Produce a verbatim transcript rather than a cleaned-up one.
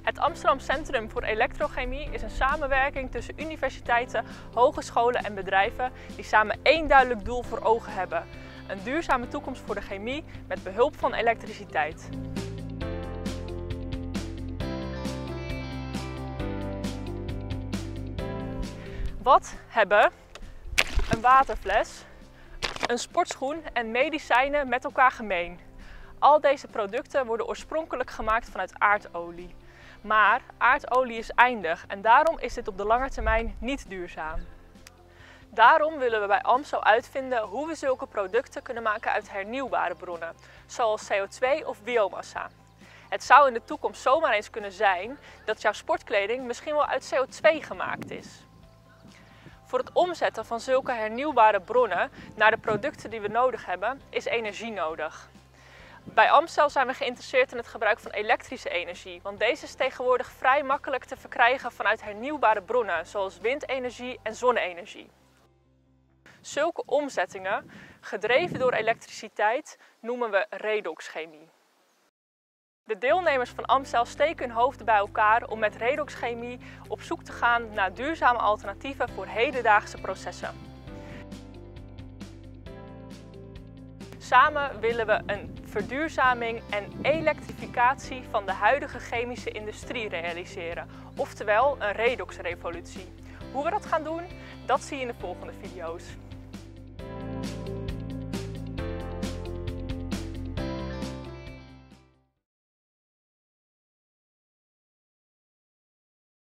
Het Amsterdam Centrum voor Elektrochemie is een samenwerking tussen universiteiten, hogescholen en bedrijven die samen één duidelijk doel voor ogen hebben: een duurzame toekomst voor de chemie met behulp van elektriciteit. Wat hebben een waterfles, een sportschoen en medicijnen met elkaar gemeen? Al deze producten worden oorspronkelijk gemaakt vanuit aardolie. Maar aardolie is eindig en daarom is dit op de lange termijn niet duurzaam. Daarom willen we bij AMSO uitvinden hoe we zulke producten kunnen maken uit hernieuwbare bronnen, zoals C O twee of biomassa. Het zou in de toekomst zomaar eens kunnen zijn dat jouw sportkleding misschien wel uit C O twee gemaakt is. Voor het omzetten van zulke hernieuwbare bronnen naar de producten die we nodig hebben, is energie nodig. Bij Amstel zijn we geïnteresseerd in het gebruik van elektrische energie, want deze is tegenwoordig vrij makkelijk te verkrijgen vanuit hernieuwbare bronnen, zoals windenergie en zonne-energie. Zulke omzettingen, gedreven door elektriciteit, noemen we redoxchemie. De deelnemers van Amstel steken hun hoofden bij elkaar om met redoxchemie op zoek te gaan naar duurzame alternatieven voor hedendaagse processen. Samen willen we een verduurzaming en elektrificatie van de huidige chemische industrie realiseren, oftewel een redoxrevolutie. Hoe we dat gaan doen, dat zie je in de volgende video's.